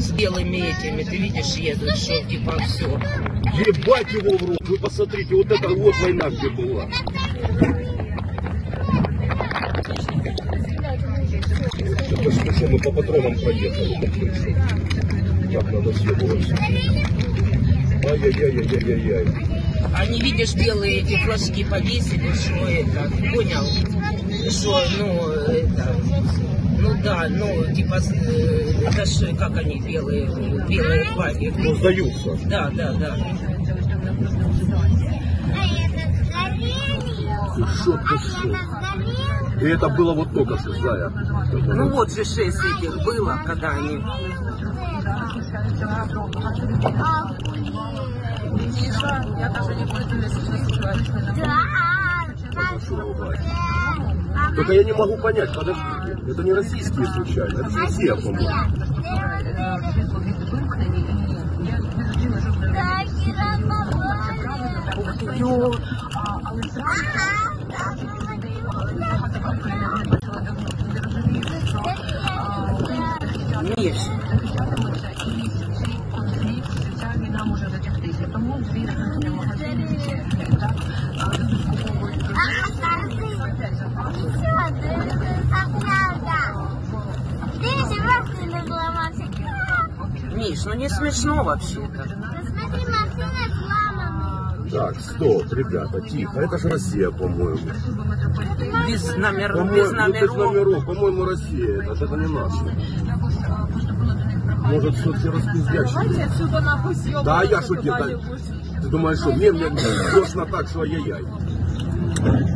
с белыми этими, ты видишь, едут, что типа все. Ебать его в рот, вы посмотрите, вот это вот война где была. Это что мы по патронам проехали. Так надо съебываться. Ай-яй-яй-яй-яй-яй. Они, видишь, белые эти флажки повесили, что это, понял? Что, ну, это, ну да, ну, типа, это ж, как они, белые флаги. Ну, сдаются. Да, да, да. Ты шо. И это было вот только что, Зая. Ну вот же 6 этих было, когда они... Я даже не пользуюсь. Только я не могу понять, подождите, это не российские случайно, это же Россия, по-моему. Миш. Миш, ну не смешно вообще-то. Так, стоп, ребята, тихо, это же Россия, по-моему. Без номеров, По-моему, без номеров, по-моему, Россия, это не наша. Может, все-таки распиздячили. Да, а я что делаю? Ты думаешь, что мне точно так, что ай-яй-яй.